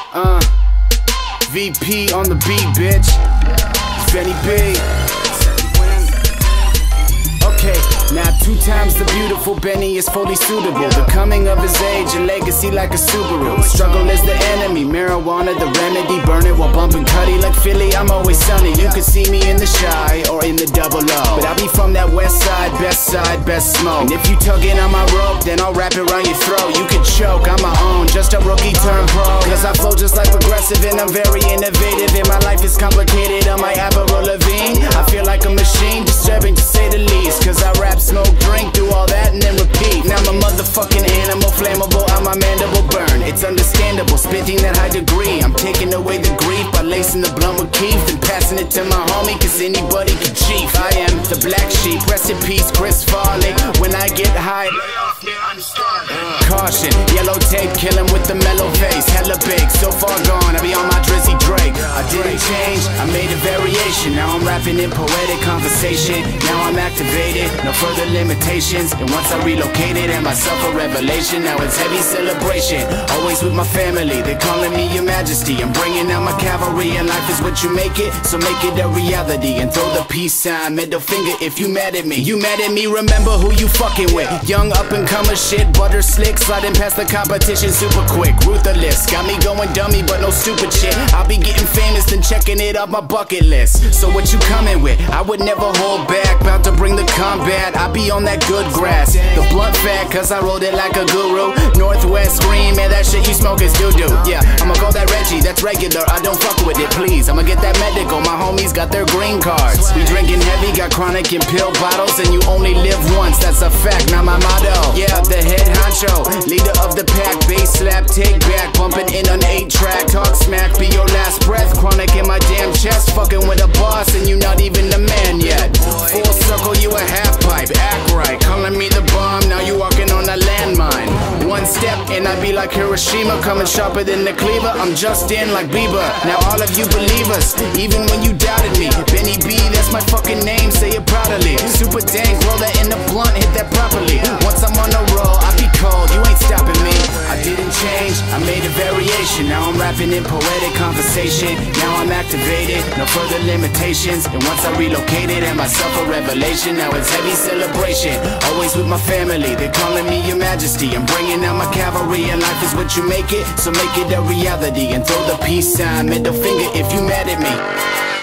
VP on the beat, bitch. Benny B. Okay, now 2 times the beautiful Benny is fully suitable. The coming of his age, a legacy like a Subaru. Struggle is the enemy, marijuana the remedy. Burn it while bumping Cuddy like Philly, I'm always sunny. You can see me in the Shy or in the Double O, but I'll be from that west side, best smoke. And if you tugging on my rope, then I'll wrap it around your throat. You can choke, I'm my own, just a rookie turned pro. Cause I flow just like Progressive and I'm very innovative. And my life is complicated, on my Avril Lavigne. I feel like a machine, disturbing to say the least. Cause I rap, smoke, drink, do all that and then repeat. Now I'm a motherfucking animal, flammable, out my mandible burn. It's understandable, spitting that high degree. I'm taking away the grief by lacing the blunt with Keith and passing it to my homie, cause anybody can chief. I am the black sheep, rest in peace, Chris Farley. When I get high, caution, yellow tape, kill him with the mellow face. Hella big, so far gone, I be on my Drizzy Drake. I didn't change, I made a variation. Now I'm rapping in poetic conversation. Now I'm activated, no further limitations. And once I relocated, and myself a revelation. Now it's heavy celebration, always with my family. They're calling me your majesty, I'm bringing out my cavalry. And life is what you make it, so make it a reality. And throw the peace sign, middle finger if you mad at me. You mad at me, remember who you fucking with. Young up and comer shit, butter slick, sliding past the competition super quick. Ruthless, got me going dummy but no stupid shit. I'll be getting famous then checking it off my bucket list. So what you coming with? I would never hold back, about to bring the combat. I be on that good grass, the blunt fat, cause I rolled it like a guru. Northwest scream, man, that shit you smoke is doo-doo. Yeah, I'ma call that Reggie, that's regular, I don't fuck with it, please. I'ma get that medical, my homies got their green cards. We drinking heavy, got chronic in pill bottles. And you only live once, that's a fact, not my motto. Yeah, the head honcho, leader of the pack. Bass slap, take back, bumping in on 8-track. Talk smack, be your last breath. Chronic in my damn chest, fucking with a boss and you not even the man yet. Full circle, you a half pipe, act right. Calling me the bomb, now you walking on a landmine. One step and I be like Hiroshima, coming sharper than the cleaver. I'm just in like Bieber, now all of you believers, even when you doubted me. Benny B, that's my fucking name, say it proudly. Super dank, roll that in the blunt, hit that properly. Once I'm on the roll, I be cold, you ain't stopping me. I didn't change, I made a variation. Now I'm rapping in poetic conversation. Now I'm activated, no further limitations. And once I relocated, and myself a revelation. Now it's heavy celebration, always with my family. They're calling me your majesty, I'm bringing out my cavalry. And life is what you make it, so make it a reality. And throw the peace sign, middle finger if you mad at me.